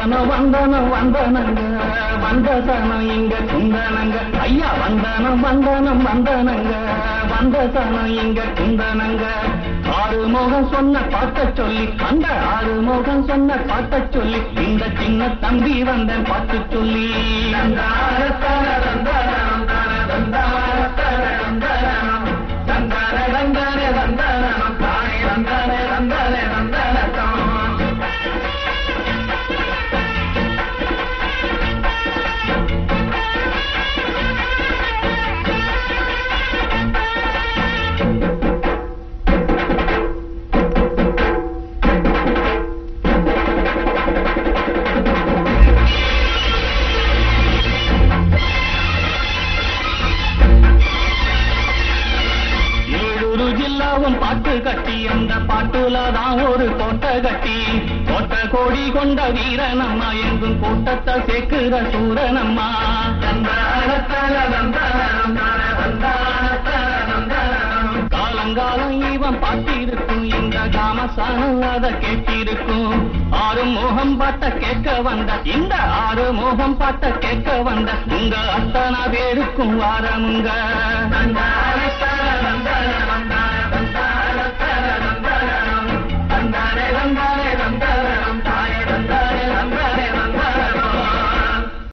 வந்தனம் வந்தனம் வந்தனங்க வந்தசனம் இங்க குந்தனங்க ஐயா வந்தனம் வந்தனம் வந்தனங்க வந்தசனம் இங்க குந்தனங்க ஆறுமுகம் சொன்ன பாட்ட சொல்லி அந்த ஆறுமுகம் சொன்ன பாட்ட சொல்லி இந்த சின்ன தம்பி வந்தேன் பாட்டு சொல்லி பாட்டு கட்டி அந்த பாட்டுலதான் ஒரு கோட்டை கட்டி கோட்டை கோடி கொண்ட வீரனம்மா எங்கும் கூட்டத்தை சேர்க்கிற சூரனம்மா காலங்காலம் இவன் பாட்டிருக்கும் இந்த காமசானம் அதை கேட்டிருக்கும் ஆறு மோகம் பாட்ட கேட்க வந்த இந்த ஆறு மோகம் பாட்ட கேட்க வந்த உங்க அத்தனை பேருக்கும் வாரமுங்க